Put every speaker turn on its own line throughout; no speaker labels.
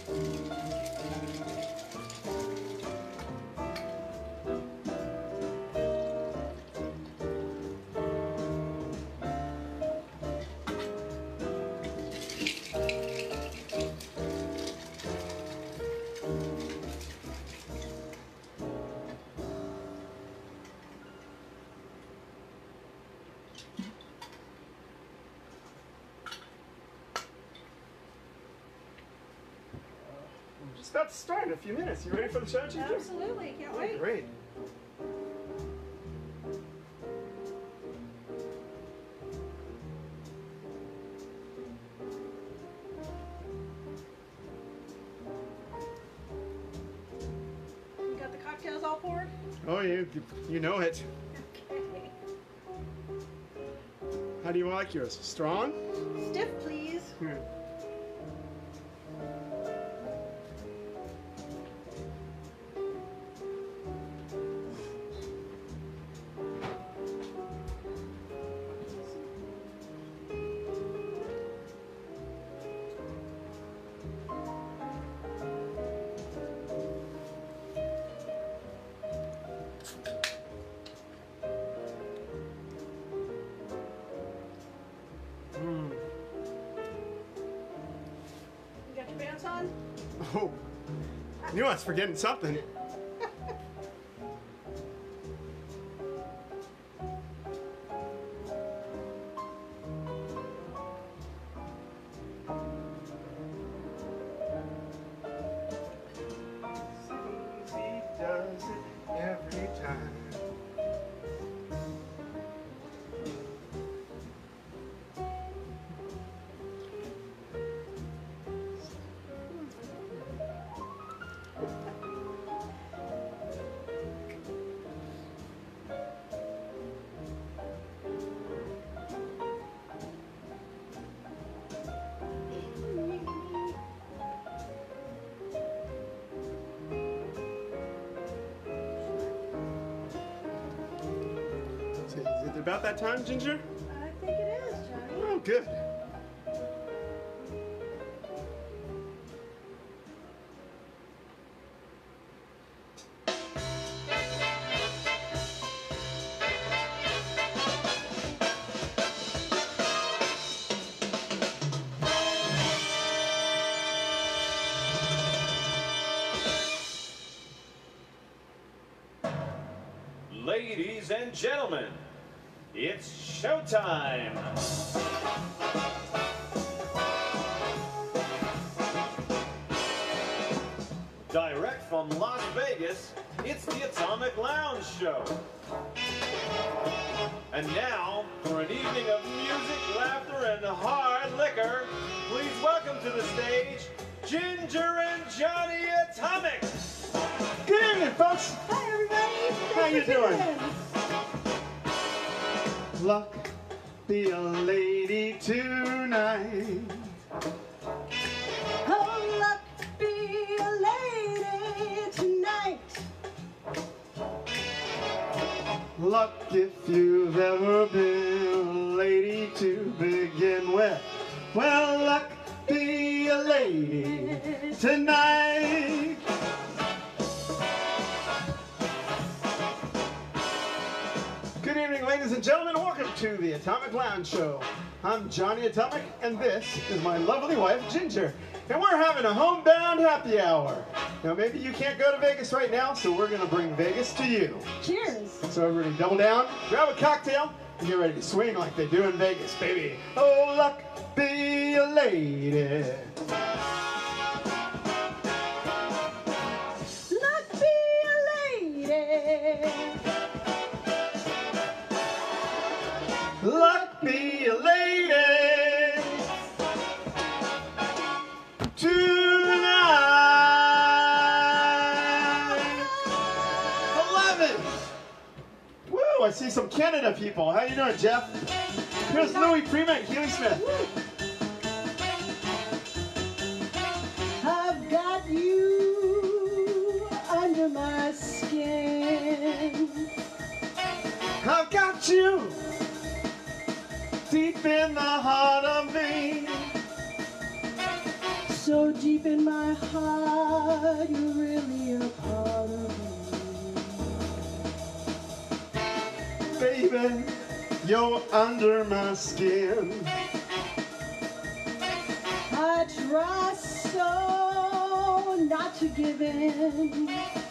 It's about to start in a few minutes. You ready for the show, Ginger?
Absolutely, can't wait.
Great.
You got the cocktails all poured?
Oh, you know it.
Okay.
How do you like yours? Strong?
Stiff, please. You got your pants on?
Oh, knew I was forgetting something. Susie does it every time. Is it about that time, Ginger?
I think it is, Johnny.
Oh, good.
Ladies and gentlemen, it's showtime! Direct from Las Vegas, it's the Atomic Lounge Show. And now, for an evening of music, laughter, and hard liquor, please welcome to the stage, Ginger and Johnny Atomic!
Good evening, folks.
Hi, everybody.
How you
Thanks for
doing?
tuning in.
Luck be a lady tonight.
Oh, luck be a lady tonight.
Luck if you've ever been a lady to begin with. Well, luck be a lady tonight. Good evening, ladies and gentlemen. Welcome to the Atomic Lounge Show. I'm Johnny Atomic, and this is my lovely wife, Ginger. And we're having a homebound happy hour. Now, maybe you can't go to Vegas right now, so we're going to bring Vegas to you.
Cheers.
So everybody double down, grab a cocktail, and get ready to swing like they do in Vegas, baby. Oh, luck be a lady.
Luck be a lady.
Luck be a lady tonight. I love it. Woo, I see some Canada people. How you doing, Jeff? Here's Louis Prima and Huey Smith.
I've got you under my skin.
I've got you deep in the heart of me.
So deep in my heart, you're really a part of me.
Baby, you're under my skin.
I try so not to give in.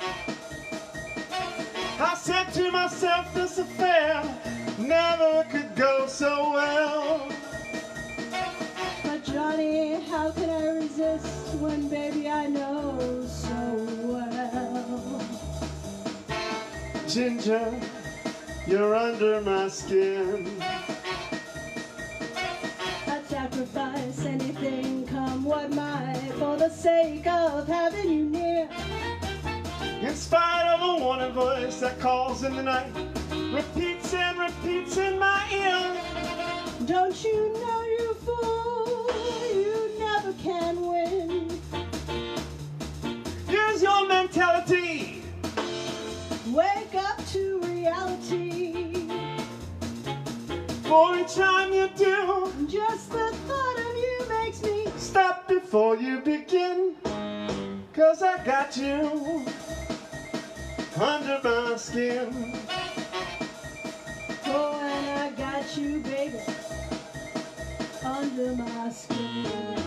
I said to myself, this affair never could go so well.
But Johnny, how can I resist when, baby, I know so well?
Ginger, you're under my skin.
I'd sacrifice anything, come what might, for the sake of having you near.
In spite of a warning voice that calls in the night, repeats and repeats in my ear.
Don't you know, you fool, you never can win.
Here's your mentality.
Wake up to reality.
For each time you do,
Just the thought of you makes me
stop before you begin. 'Cause I got you under my skin.
oh, and I got you, baby, under my skin.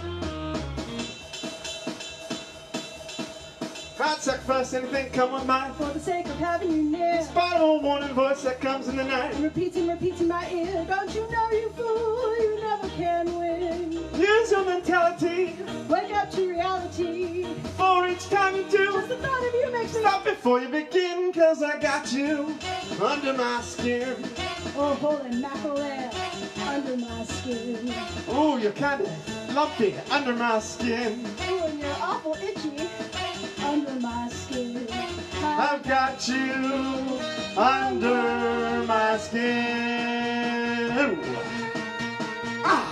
I'd sacrifice anything, come with mine.
For the sake of having you near.
In spite of a warning voice that comes in the night.
And repeats in my ear. Don't you know, you fool, you never can win.
Use your mentality.
Wake up to reality.
For each time you
Just
do,
the thought of you makes me
stop before you begin. 'Cause I got you under my skin.
oh, holy mackerel, under my skin.
Ooh, you're kinda lumpy under my skin.
Ooh, and you're awful itchy under my skin.
I've got you under my skin. Ooh. Ah.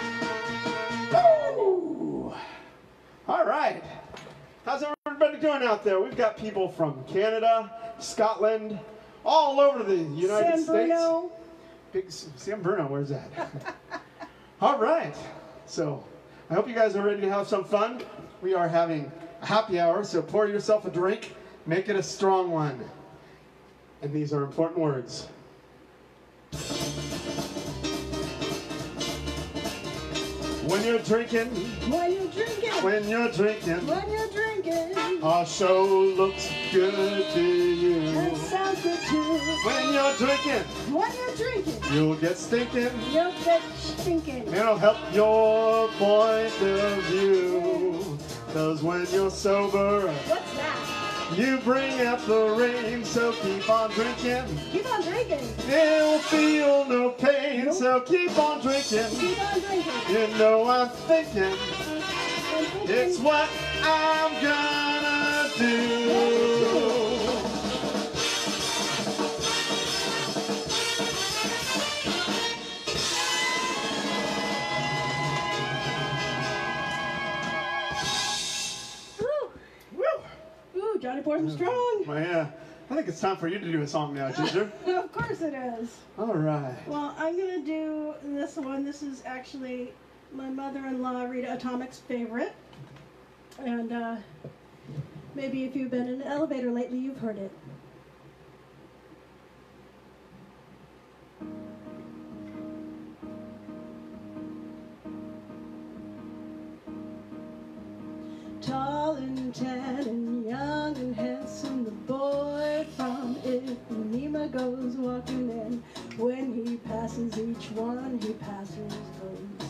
Ooh. All right. How's everybody doing out there? We've got people from Canada, Scotland, all over the United
San
States.
Bruno.
Big San Bruno, where's that? All right. So I hope you guys are ready to have some fun. We are having a happy hour, so pour yourself a drink. Make it a strong one. And these are important words. When you're drinking,
When you're drinking,
when you're drinking,
when you're drinking,
our show looks good to you.
that sounds good too.
When you're drinking,
When you're drinking,
you'll get stinking.
you'll get stinking.
It'll help your point of view. 'Cause when you're sober,
What's that?
you bring out the rain. So keep on drinking.
Keep on drinking.
You'll feel no pain. So keep on drinking.
Keep on drinking.
You know I'm thinking
And thinking.
it's what I'm gonna do.
Ooh, Johnny pours them strong.
Well, yeah, I think it's time for you to do a song now, Ginger.
Of course it is.
All right.
Well, I'm going to do this one. This is actually my mother-in-law, Rita Atomic's favorite. And maybe if you've been in an elevator lately, you've heard it. Tall and tan and young and handsome, the boy from Ipanema goes walking in. When he passes each one, he passes those.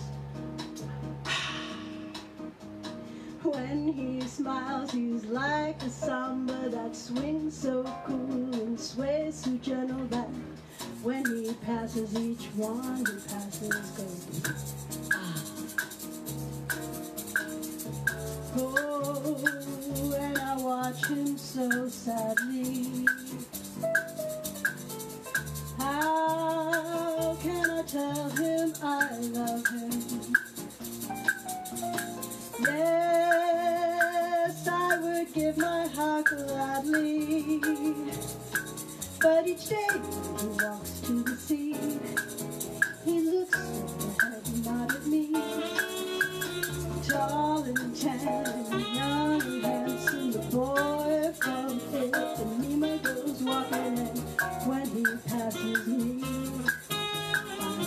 When he smiles, he's like a samba that swings so cool and sways so gentle that when he passes each one, he passes gold. Oh, and I watch him so sadly. How can I tell him I love him? Yes, I would give my heart gladly. But each day he walks to the sea, he looks ahead, not at me. Tall and tan and young and handsome. The boy from Ipanema goes walking, and when he passes me, I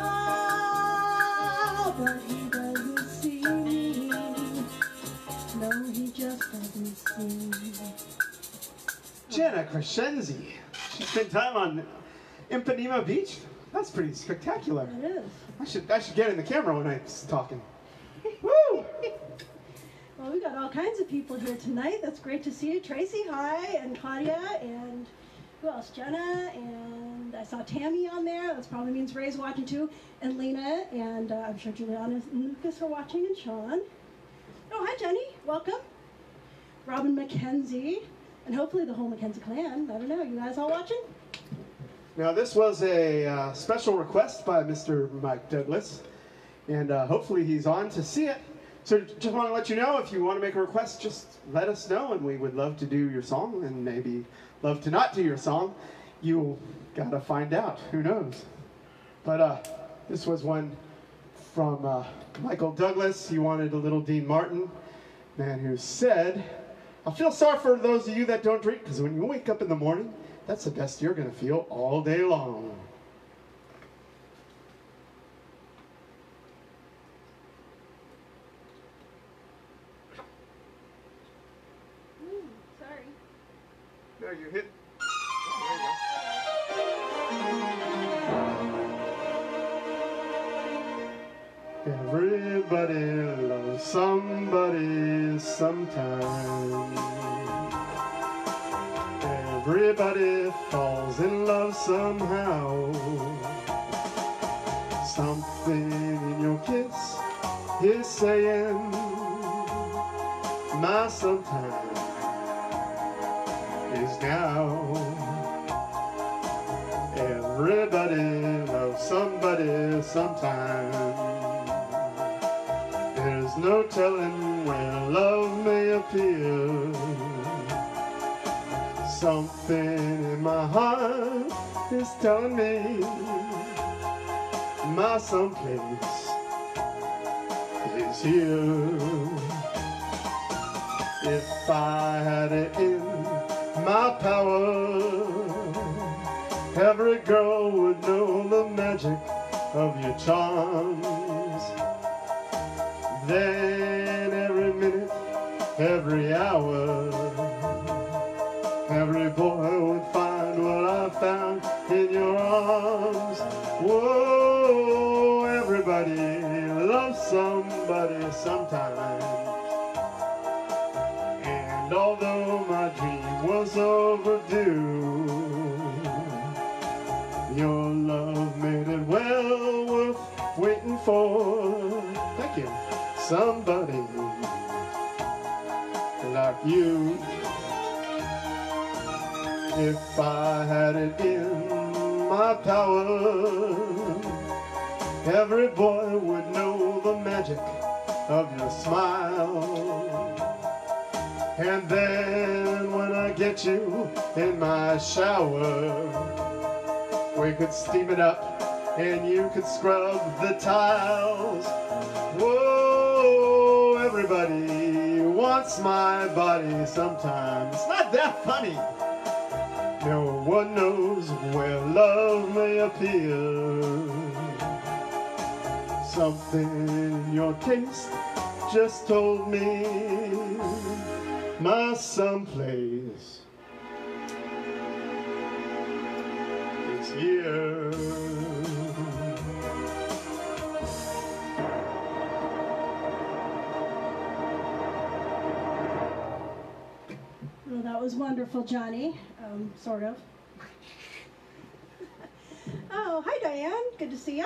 smile, but he doesn't see me. No, he just doesn't see me.
Jenna Crescenzi. She spent time on Ipanema Beach. That's pretty spectacular.
It is.
I should get in the camera when I'm talking. Woo!
Well, we got all kinds of people here tonight. That's great to see you. Tracy, hi, and Claudia, and who else? Jenna, and I saw Tammy on there. That probably means Ray's watching too, and Lena, and I'm sure Juliana and Lucas are watching, and Sean. Oh, hi, Jenny. Welcome. Robin McKenzie, and hopefully the whole McKenzie clan. I don't know. You guys all watching?
Now, this was a special request by Mr. Mike Douglas, and hopefully he's on to see it. So just want to let you know, if you want to make a request, just let us know, and we would love to do your song, and maybe love to not do your song. You gotta find out. Who knows? But this was one from Michael Douglas. He wanted a little Dean Martin, man who said, I feel sorry for those of you that don't drink, because when you wake up in the morning, that's the best you're going to feel all day long.
Sorry.
No, you hit. Everybody loves somebody sometime. Everybody falls in love somehow. Something in your kiss is saying, my sometime is now. Everybody loves somebody sometime. There's no telling where love may appear. Something in my heart is telling me my someplace is here. If I had it in my power, every girl would know the magic of your charms. Then every minute, every hour, every boy would find what I found in your arms. Whoa, everybody loves somebody sometimes. And although my dream was overdue, your love made it well worth waiting for. Thank you. Somebody like you. If I had it in my power, every boy would know the magic of your smile. And then when I get you in my shower, we could steam it up and you could scrub the tiles. Whoa, everybody wants my body sometimes. It's not that funny. No one knows where love may appear. Something in your taste just told me my someplace is here.
Well, that was wonderful, Johnny. Sort of. Oh, hi, Diane. Good to see you.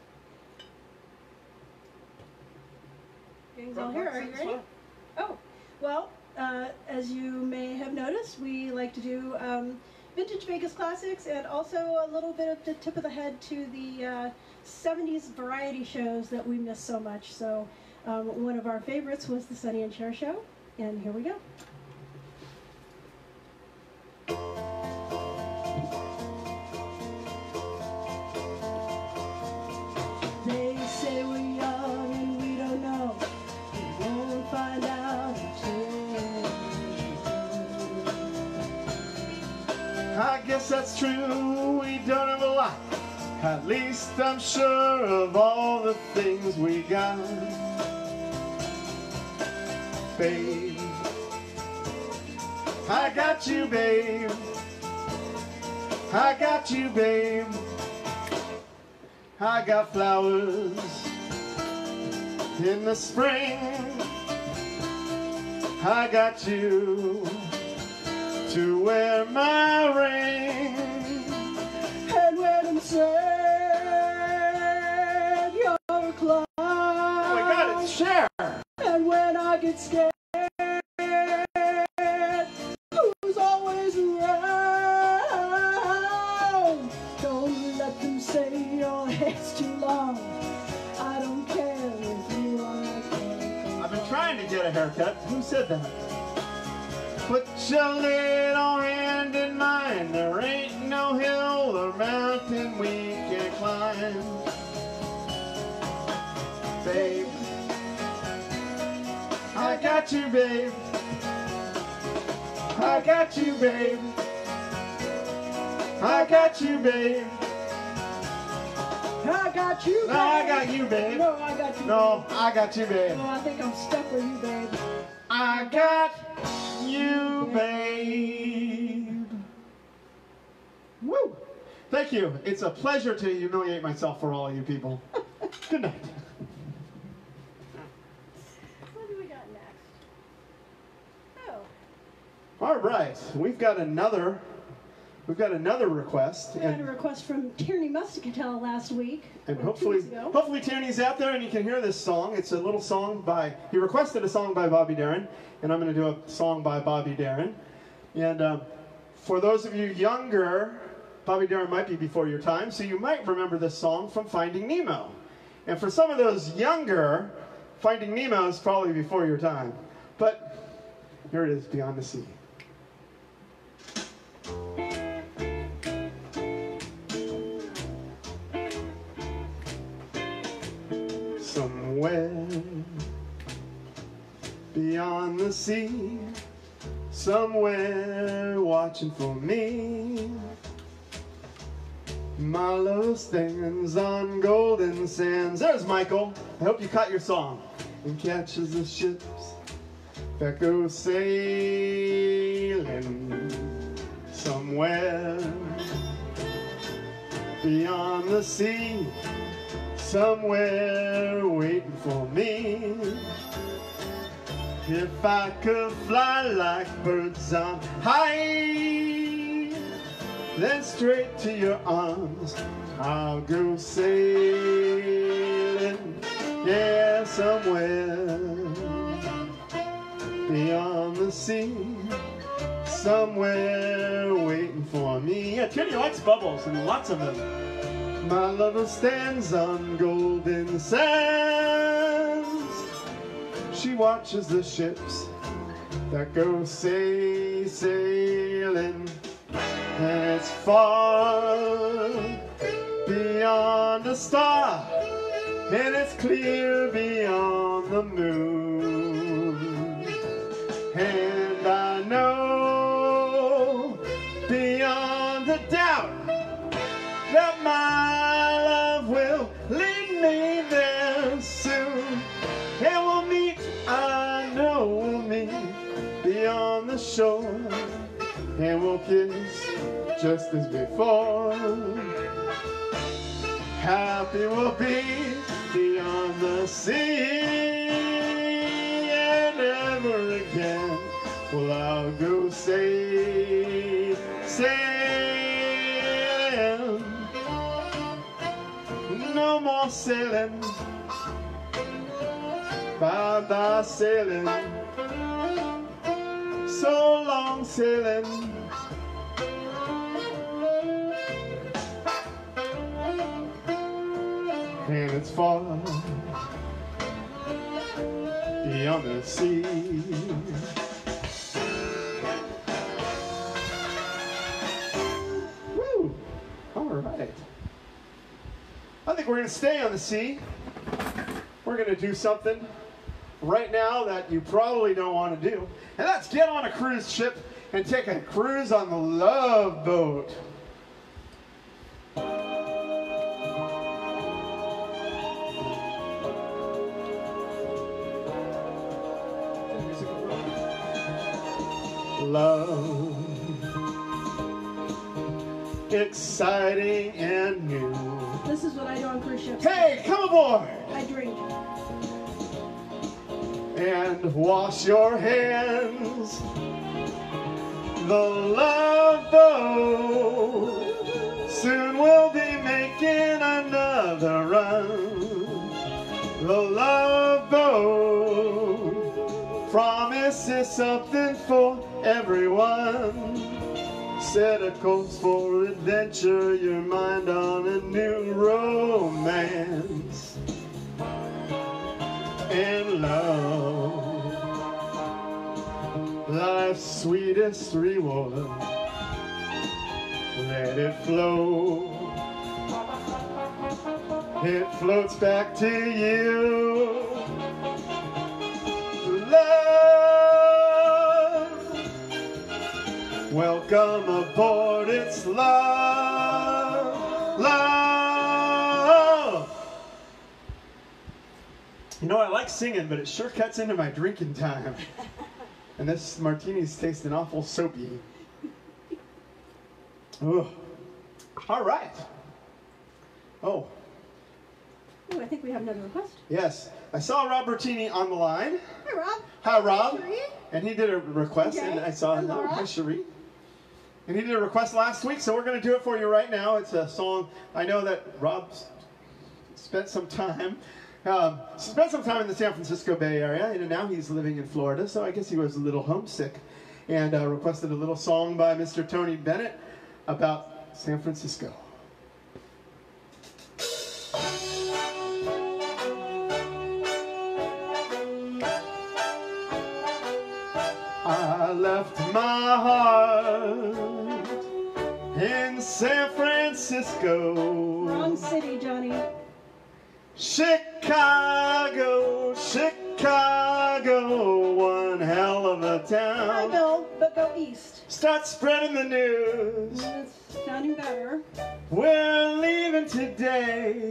Gang's all here. Are you ready? Oh, well, as you may have noticed, we like to do vintage Vegas classics and also a little bit of the tip of the head to the 70s variety shows that we miss so much. So one of our favorites was the Sonny and Cher show, and here we go. They say we're young and we don't know. We won't find out if
I guess that's true, we don't have a lot. At least I'm sure of all the things we got. Babe, I got you, babe. I got you, babe. I got flowers in the spring. I got you to wear my ring.
And when I'm sad, you're close.
Oh my God, it's Cher.
And when I get scared, who's always around? Don't let them say your hair's too long. I don't care if you want to.
I've been trying to get a haircut. Who said that? Put your little hand in mine. There ain't no hill or mountain we can climb. Babe, I got you, babe. I got you, babe. I got you, babe.
I got you, babe.
No, I got you, babe.
No, I got you.
No,
babe.
I got you, babe.
No, I think I'm stuck with you, babe.
I got you, babe. Woo! Thank you. It's a pleasure to humiliate myself for all of you people. Good night.
What do we got next? Oh.
All right, we've got another request,
We had a request from Tierney Muscatel last week.
and
or 2
hopefully
weeks ago.
Tierney's out there and you can hear this song. It's a little song he requested a song by Bobby Darin, and I'm going to do a song by Bobby Darin. And for those of you younger, Bobby Darin might be before your time, so you might remember this song from Finding Nemo. And for some of those younger, Finding Nemo is probably before your time. But here it is, Beyond the Sea. Somewhere beyond the sea, somewhere watching for me, my love stands on golden sands. There's Michael. I hope you caught your song. And catches the ships that go sailing somewhere beyond the sea, somewhere waiting for me. If I could fly like birds on high, then straight to your arms I'll go sailing. Yeah, somewhere beyond the sea, somewhere waiting for me. Yeah, Tierney likes bubbles, and lots of them. My lover stands on golden sands. She watches the ships that go sailing, and it's far beyond a star, and it's clear beyond the moon. And I know beyond a doubt that my love will lead me there soon. And we'll meet, I know we'll meet beyond the shore, and we'll kiss just as before. Happy we'll be beyond the sea, and never again will I go sailing. No more sailing, bye-bye sailing, so long sailing. And it's far beyond the sea. Woo! All right. I think we're going to stay on the sea. We're going to do something a right now that you probably don't want to do, and that's get on a cruise ship and take a cruise on the Love Boat. Love, exciting and new.
This is what I do on cruise ships.
Hey, come aboard!
I drink.
And wash your hands. The Love Boat. Soon we'll be making another run. The Love Boat promises something for everyone. Set a course for adventure, your mind on a new romance. And love, life's sweetest reward. Let it flow. It floats back to you. Love, welcome aboard, it's love, love. You know, I like singing, but it sure cuts into my drinking time. And this martini's tasting awful soapy. Ugh. All right. Oh.
Oh, I think we have another request.
Yes. I saw Rob Bertini on the line.
Hi, Rob.
Hi, Rob.
Cherie.
And he did a request,
Okay.
and I saw him.
Laura.
Hi, Cherie. And he did a request last week, so we're going to do it for you right now. It's a song. I know that Rob spent some time in the San Francisco Bay Area, and now he's living in Florida, so I guess he was a little homesick, and requested a little song by Mr. Tony Bennett about San Francisco. I left my heart in San Francisco.
Wrong city, Johnny.
Chicago, Chicago, one hell of a
Hi,
town.
Bill, but go east.
Start spreading the news.
It's sounding better.
We're leaving today.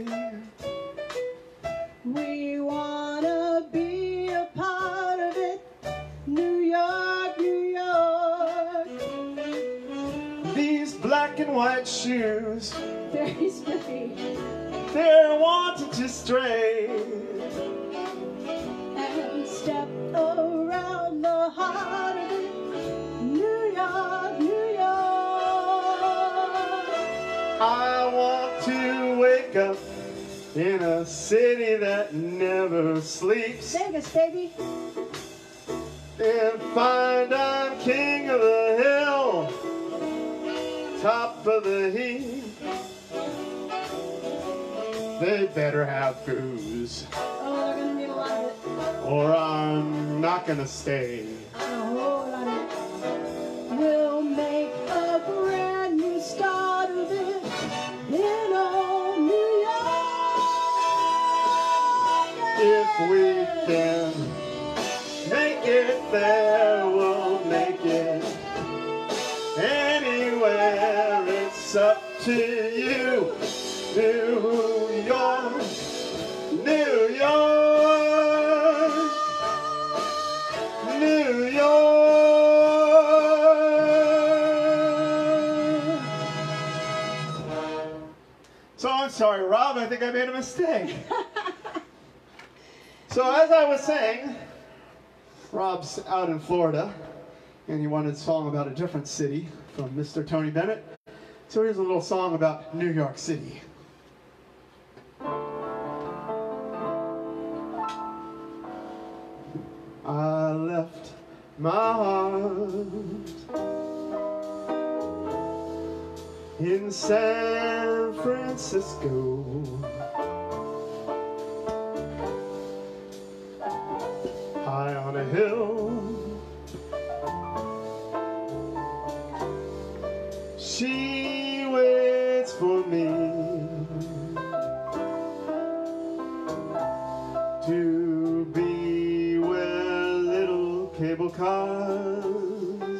We wanna be a part of it. New York, New York.
These black and white shoes,
Very spiffy.
they're wanting to stray.
And step around the heart of it. New York, New York.
I want to wake up in a city that never sleeps
Vegas, baby.
and find I'm king of the hill, top of the heap. They better have booze,
Oh, they're gonna need a lot of it.
or I'm not gonna stay.
A whole lot of it. We'll make a brand new start of it in old New York.
If we can make it there, we'll make it anywhere. It's up to you. New York, New York, New York. So I'm sorry, Rob, I think I made a mistake. So as I was saying, Rob's out in Florida, and he wanted a song about a different city from Mr. Tony Bennett. So here's a little song about New York City. I left my heart in San Francisco. High on a hill, she waits for me to be where cable cars.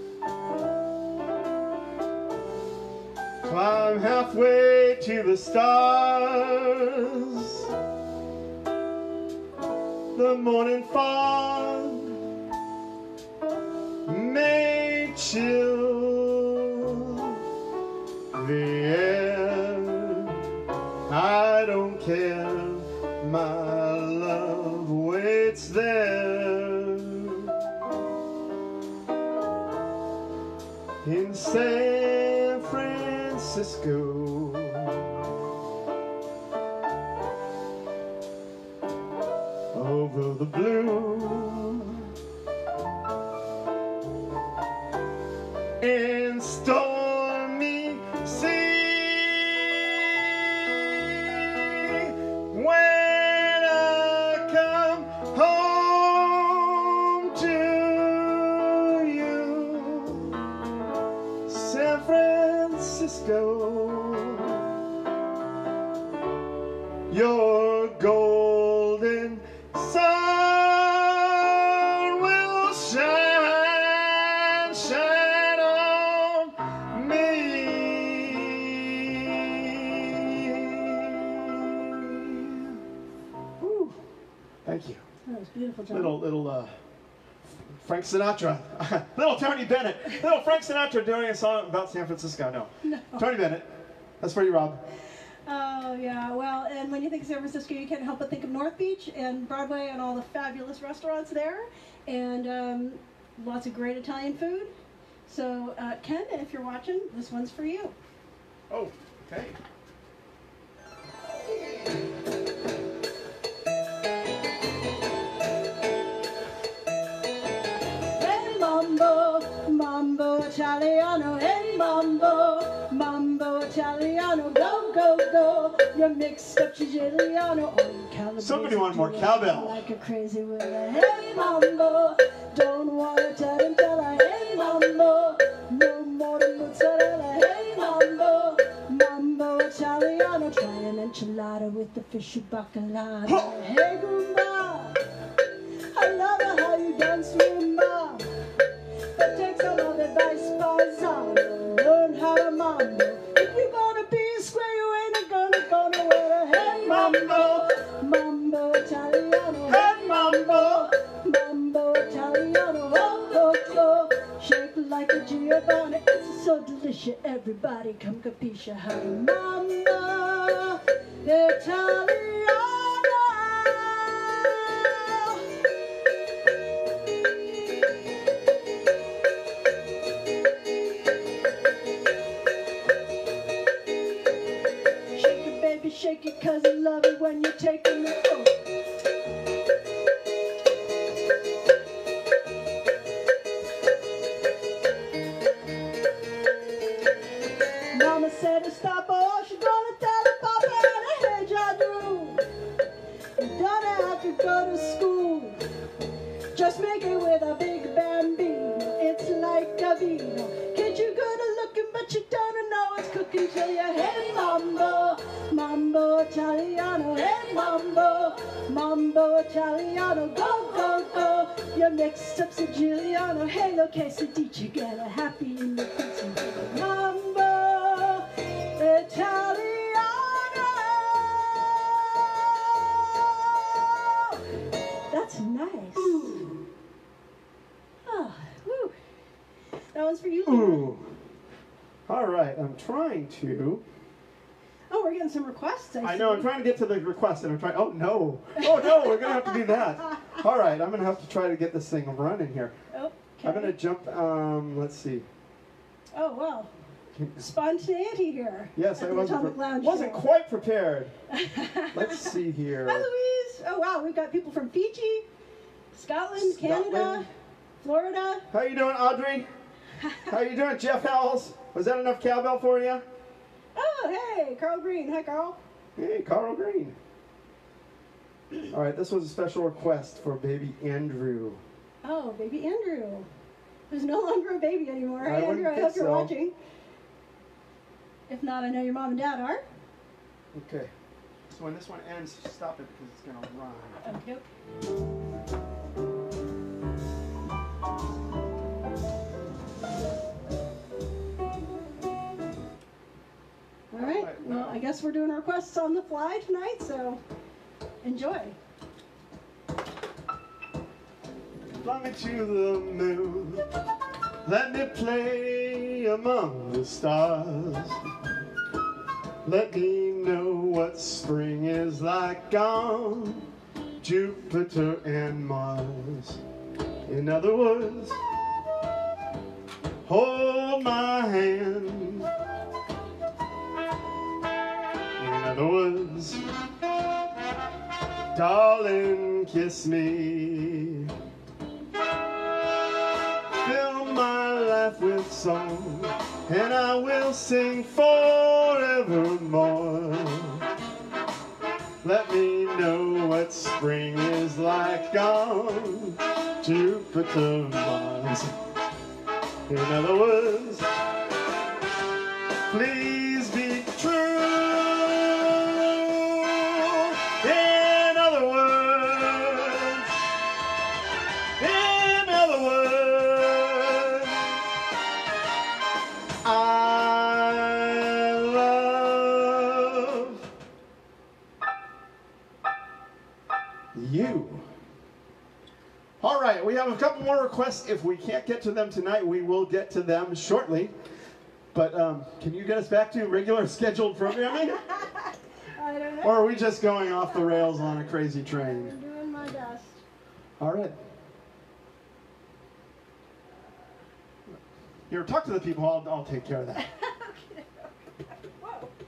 Climb halfway to the stars. The morning fog may chill the air. I don't care, my love waits there in San Francisco. Over the blue and stormy sea, when I come home to you, San Francisco, your golden sun will shine, shine on me.
Ooh,
Thank you.
that was beautiful, John.
Little Frank Sinatra, little Tony Bennett, little Frank Sinatra doing a song about San Francisco. No, Tony Bennett. That's for you, Rob.
Oh, yeah. Well, and when you think of San Francisco, you can't help but think of North Beach and Broadway and all the fabulous restaurants there, and lots of great Italian food. So, Ken, if you're watching, this one's for you.
Oh, okay.
Hey, mambo, mambo Italiano. Hey, mambo, mambo Italiano. Go, go, go. You're mixed up Siciliano. Oh, you Calabrese.
Somebody want more cowbell.
Like a crazy winner. Hey, mambo, don't want to tarantella. Hey, mambo, no more mozzarella. Hey, mambo, mambo Italiano. Try an enchilada with the fishy bacalao. Hey, Goomba, I love it how you dance rumba. But take some of advice, paisano. Learn how to mambo. If you're gonna be square, you ain't gonna go nowhere. Hey, mambo, mambo Italiano. Hey, mambo, mambo Italiano. Oh, oh, oh, shaped like a Giovanni. It's so delicious. Everybody come capisce how to mambo Italiano. Shake it, cause I love it when you're taking me home. Mama said to stop, oh, she's gonna tell her papa and I heard y'all do. You don't have to go to school. Just make it with a big bambino. It's like a vino. Kid, you good at looking, but you don't know it's cooking till your head mambo. Mambo Italiano, hey mambo, mambo Italiano, go, go, go. You're mixed up Siciliano, hey lo quesadilla, get a happy in the kitchen. Mambo Italiano. That's nice. Ooh. Oh, woo. That one's for you, Lena.
Ooh. All right, I'm trying to.
Oh, we're getting some requests.
I know, I'm trying to get to the request, and I'm trying. Oh no! Oh no! We're gonna have to do that. All right, I'm gonna have to try to get this thing running here.
Okay.
I'm gonna jump. Let's see.
Oh wow! Spontaneity here.
Yes, I wasn't quite prepared. Let's see here.
Hi, Louise. Oh wow, we've got people from Fiji, Scotland, Canada, Florida.
How you doing, Audrey? How you doing, Jeff Howells? Was that enough cowbell for you?
Oh, hey, Carl Green. Hi, Carl.
Hey, Carl Green. All right, this was a special request for baby Andrew.
Oh, baby Andrew. Who's no longer a baby anymore.
I
Hey, Andrew, I
wouldn't
hope
think
you're
so.
watching. If not, I know your mom and dad are.
Okay. So when this one ends, stop it because it's going to run.
Okay. guess we're doing requests on the fly tonight, so enjoy.
Fly me to the moon, let me play among the stars. Let me know what spring is like on Jupiter and Mars. In other words, hold my hand. In other words, darling, kiss me. Fill my life with song, and I will sing forevermore. Let me know what spring is like on Jupiter, Mars. In other words, please be true. In other words, I love you. All right, we have a couple more requests. If we can't get to them tonight, we will get to them shortly. But can you get us back to regular scheduled programming?
I don't know.
Or are we just going off the rails on a crazy train?
I'm doing my best.
All right. Here, talk to the people. I'll take care of that.
Whoa.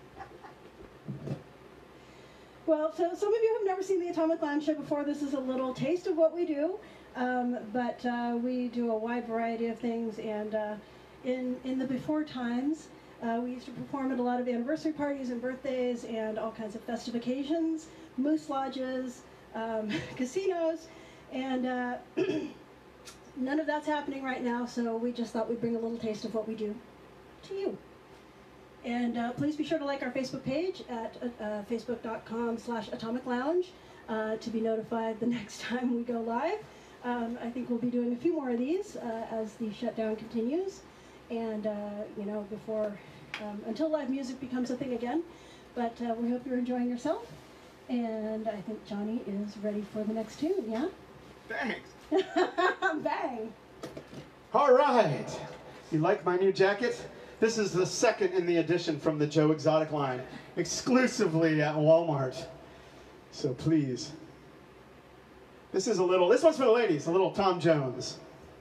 Well, so some of you have never seen the Atomic Lounge Show before. This is a little taste of what we do. But we do a wide variety of things, and in the before times, we used to perform at a lot of anniversary parties and birthdays and all kinds of festive occasions, moose lodges, casinos, and none of that's happening right now, so we just thought we'd bring a little taste of what we do to you. And please be sure to like our Facebook page at facebook.com/Atomic Lounge to be notified the next time we go live. I think we'll be doing a few more of these as the shutdown continues, and you know, before until live music becomes a thing again. But we hope you're enjoying yourself, and I think Johnny is ready for the next tune. Yeah.
Thanks.
Bang.
All right. You like my new jacket? This is the second in the edition from the Joe Exotic line, exclusively at Walmart. So please. This one's for the ladies, a little Tom Jones.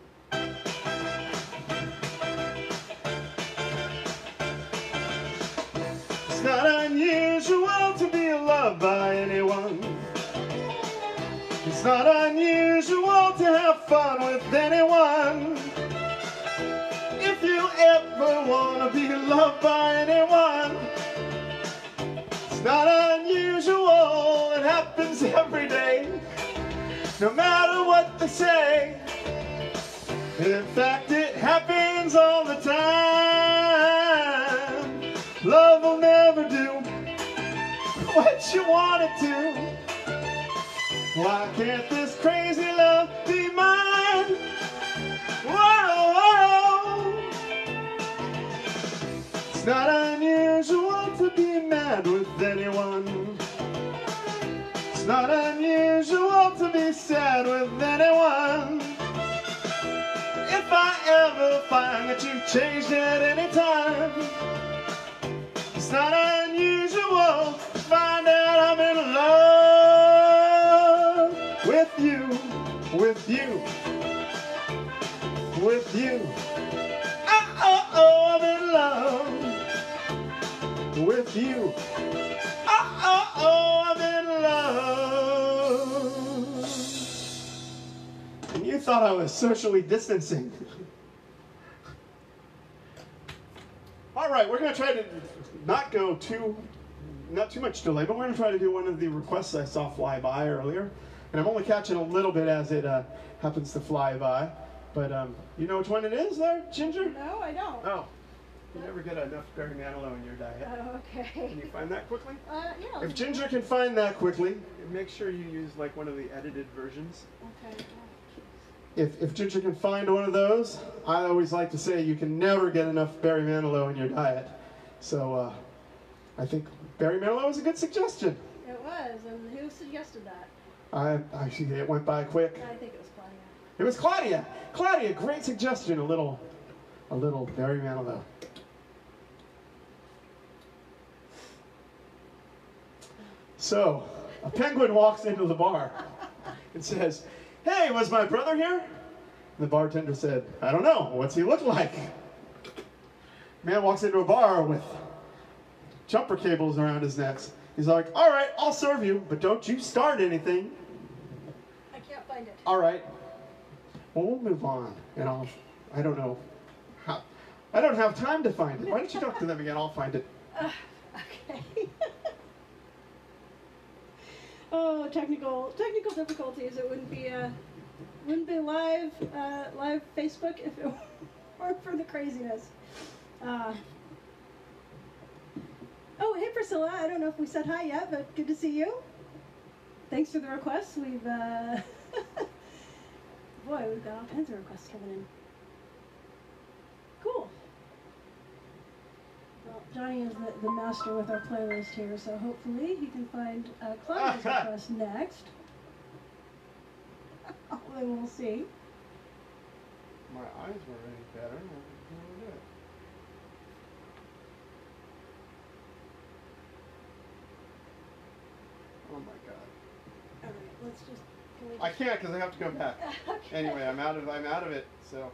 It's not unusual to be loved by anyone. It's not unusual to have fun with anyone. If you ever want to be loved by anyone, it's not unusual, it happens every day. No matter what they say, in fact it happens all the time. Love will never do what you want it to. Why can't this crazy love be mine? Whoa, whoa. It's not unusual to be mad with anyone. It's not unusual to be sad with anyone. If I ever find that you've changed at any time, it's not unusual to find out I'm in love with you, with you, with you. Oh, I'm in love with you. Oh, I'm in love. And you thought I was socially distancing. All right, we're going to try to not too much delay, but we're going to try to do one of the requests I saw fly by earlier. And I'm only catching a little bit as it happens to fly by. But you know which one it is there, Ginger?
No, I don't.
Oh. You never get enough berry manilow in your diet.
Oh, okay.
Can you find that quickly?
Yeah.
If Ginger can find that quickly, make sure you use like one of the edited versions.
Okay.
If Ginger can find one of those, I always like to say you can never get enough berry manilow in your diet. So I think Barry Manilow was a good suggestion.
It was, and who suggested that?
It went by quick.
I think it was Claudia.
It was Claudia. Claudia, great suggestion. A little Barry Manilow. So, a penguin walks into the bar and says, "Hey, was my brother here?" The bartender said, "I don't know. What's he look like?" Man walks into a bar with jumper cables around his neck. He's like, "All right, I'll serve you, but don't you start anything."
I can't find it.
All right. Well, we'll move on, and I don't know how. I don't have time to find it. Why don't you talk to them again? I'll find it.
Okay. Oh, technical difficulties. It wouldn't be live Facebook if it weren't for the craziness. Oh, hey Priscilla. I don't know if we said hi yet, but good to see you. Thanks for the requests. We've boy, we've got all kinds of requests coming in. Cool. Well, Johnny is the master with our playlist here, so hopefully he can find Claudia's request next. Then we'll see.
My eyes were any better. Oh my God.
All right, let's just.
I can't because I have to go back.
Okay.
Anyway, I'm out of it. So.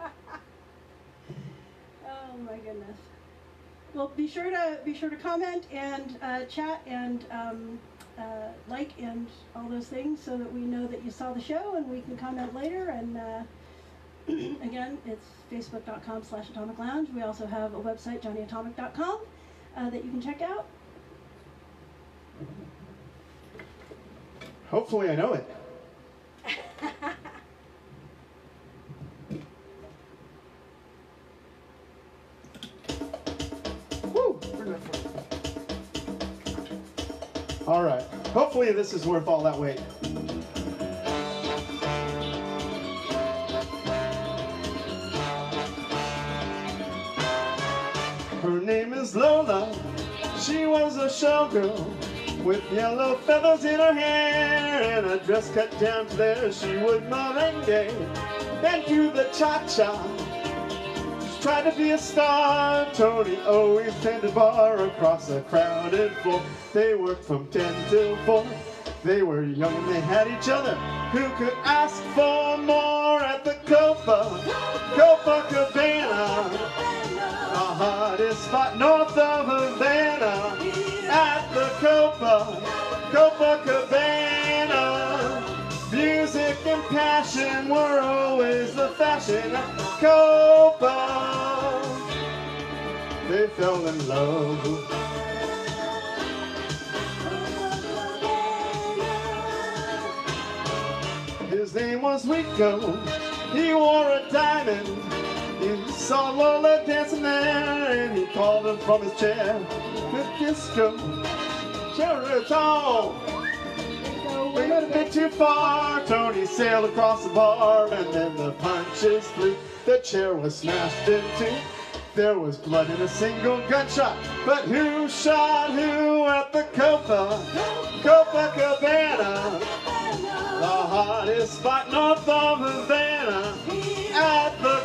Oh my goodness. Well, be sure to comment and chat and like and all those things so that we know that you saw the show and we can comment later. And again, it's facebook.com/Atomic Lounge. We also have a website, johnnyatomic.com, that you can check out.
Hopefully, I know it. Woo! All right. Hopefully, this is worth all that wait. Her name is Lola. She was a showgirl with yellow feathers in her hair and a dress cut down to there. She would merengue and do the cha-cha. She tried to be a star. Tony always tended bar across a crowded floor. They worked from 10 till 4. They were young and they had each other. Who could ask for more at the Copacabana? The hottest spot north of Havana. At the Copacabana. Music and passion were always the fashion at Copa. They fell in love. His name was Rico. He wore a diamond. He saw Lola dancing there, and he called him from his chair with disco. Sheraton. We went a bit too far. Tony sailed across the bar, and then the punches flew. The chair was smashed in two. There was blood in a single gunshot. But who shot who at the Copacabana? The hottest spot north of Havana. At the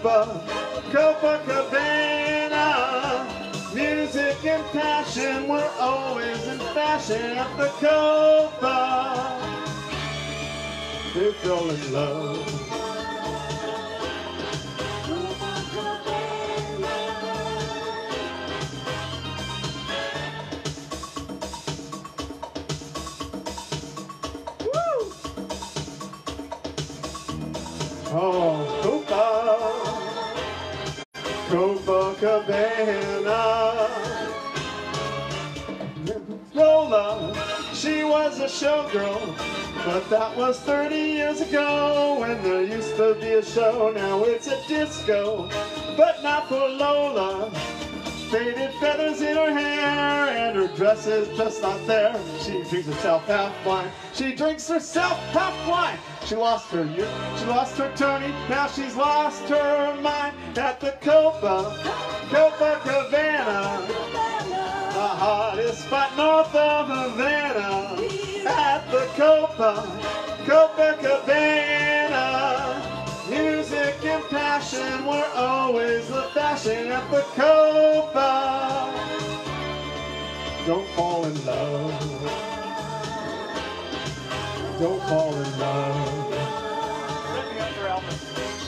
Copacabana. Music and passion were always in fashion at the Copa. They fell in love. Woo! Oh, Copacabana. Lola, she was a showgirl, but that was 30 years ago when there used to be a show. Now it's a disco, but not for Lola. Faded feathers in her hair and her dress is just not there. She drinks herself half blind. She drinks herself half blind. She lost her youth, she lost her Tony, now she's lost her mind at the Copacabana. The hottest spot north of Havana at the Copacabana. Music and passion were always the fashion at the Copa. Don't fall in love. Don't fall in love.
Ripping up for Elvis.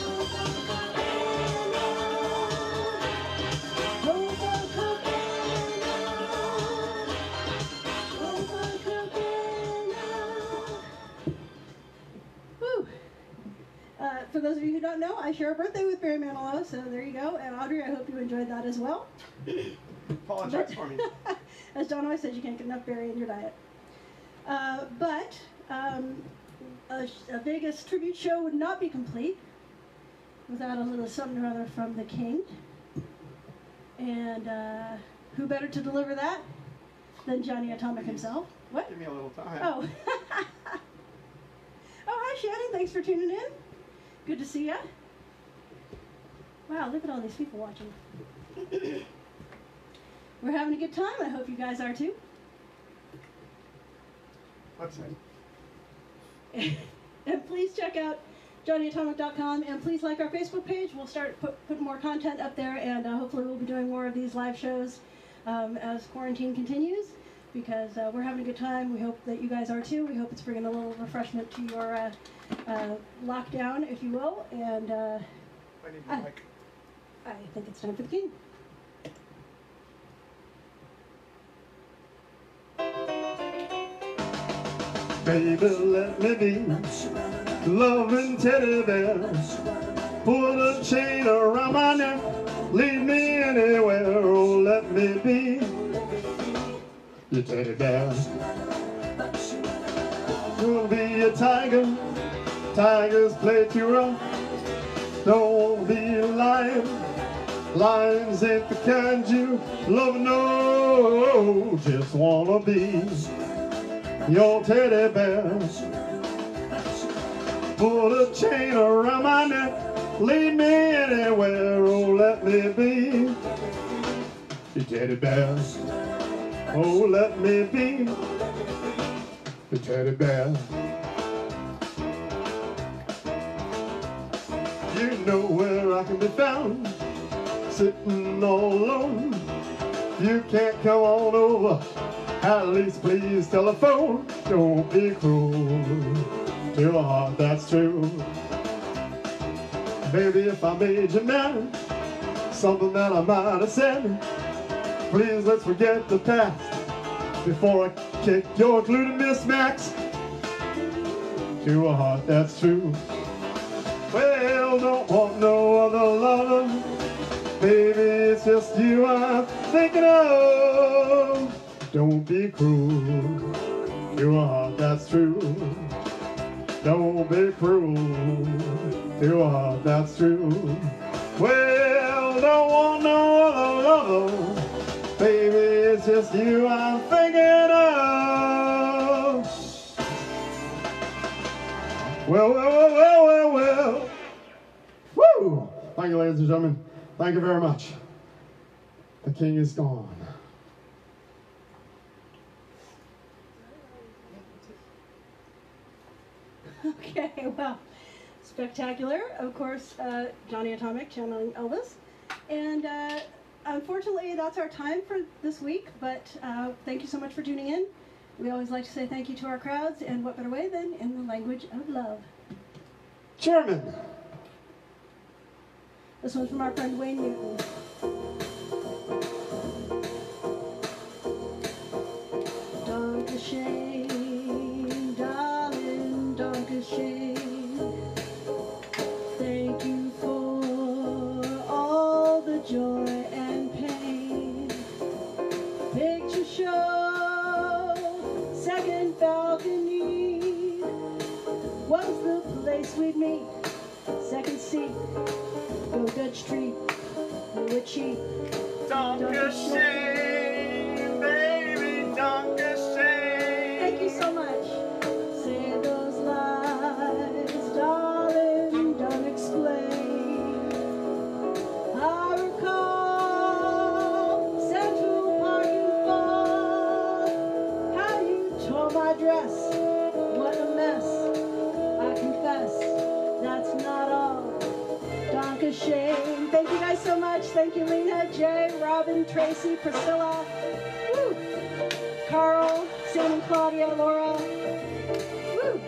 Woo. For those of you who don't know, I share a birthday with Barry Manilow, so there you go. And Audrey, I hope you enjoyed that as well.
Apologize for me.
As John always says, you can't get enough berry in your diet. A Vegas tribute show would not be complete without a little something or other from the King. And who better to deliver that than Johnny Atomic himself? What?
Give me a little time.
Oh. Oh, hi Shannon. Thanks for tuning in. Good to see ya. Wow, look at all these people watching. We're having a good time. I hope you guys are too.
Let's see.
And please check out johnnyatomic.com, and please like our Facebook page. We'll start putting more content up there, and hopefully we'll be doing more of these live shows as quarantine continues, because we're having a good time. We hope that you guys are too. We hope it's bringing a little refreshment to your lockdown, if you will. And
I need the mic.
I think it's time for the King.
Baby, let me be loving teddy bear. Put a chain around my neck, lead me anywhere. Oh, let me be your teddy bear. You'll be a tiger. Tigers play too rough. Don't be a lion. Lions ain't the kind you love, no. Just wanna be your teddy bear. Put a chain around my neck, lead me anywhere. Oh, let me be your teddy bear. Oh, let me be your teddy bear. You know where I can be found, sitting all alone. You can't come on over, at least please telephone. Don't be cruel to a heart that's true. Baby, if I made you mad, something that I might have said, please let's forget the past before I kick your gluteus max to a heart that's true. Well, don't want no other lover, baby, it's just you I'm thinking of. Don't be cruel to a heart that's true. Don't be cruel to a heart that's true. Well, don't want no other lover, baby, it's just you I'm thinking of. Well, well, well, well, well, well. Woo! Thank you, ladies and gentlemen. Thank you very much. The King is gone.
Okay, well, spectacular. Of course, Johnny Atomic channeling Elvis. And unfortunately, that's our time for this week, but thank you so much for tuning in. We always like to say thank you to our crowds, and what better way than in the language of love.
German.
This one's from our friend Wayne Newton. Dankeschön, darling, Dankeschön. Thank you for all the joy and pain. Picture show, second balcony was the place we'd meet. Second seat, go Dutch Street, witchy.
Dankeschön, baby, Dankeschön.
Thank you so much. Say those lies, darling, don't explain. I recall Central Park and Fall. Dankeschön. Thank you guys so much. Thank you, Lena, Jay, Robin, Tracy, Priscilla, woo, Carl, Sam and Claudia, Laura. Woo.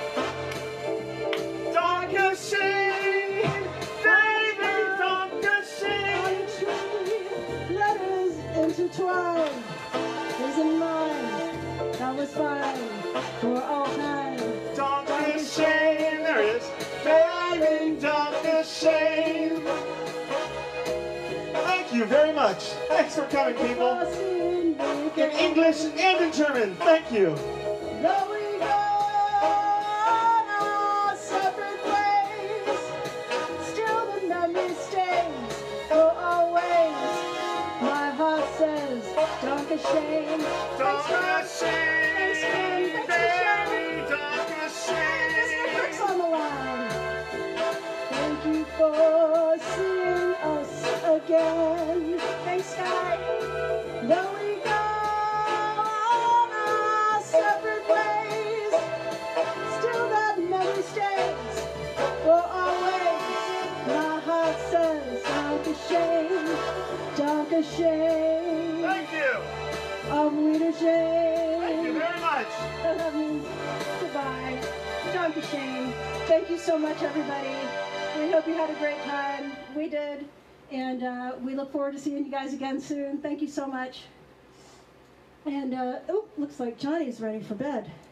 Dankeschön, baby, Dankeschön.
Letters intertwined. His and mine. That was fine for all time.
Dankeschön, there it is. Baby, Dankeschön. Thank you very much. Thanks for coming, people. In English and in German. Thank you.
Though we go our separate ways, still the memory stays for always. My heart says, Dankeschön.
Dankeschön, baby, Dankeschön.
There's no on the line. Thank you for seeing us again. Thanks, Sky. Though we go on our separate ways, still that memory stays for always. My heart says, Dankeschön, Dankeschön,
Thank you.
Auf Wiedersehen.
Thank you very much.
That means goodbye. Dankeschön. Thank you so much, everybody. We hope you had a great time. We did. And we look forward to seeing you guys again soon. Thank you so much. And, oh, looks like Johnny's ready for bed.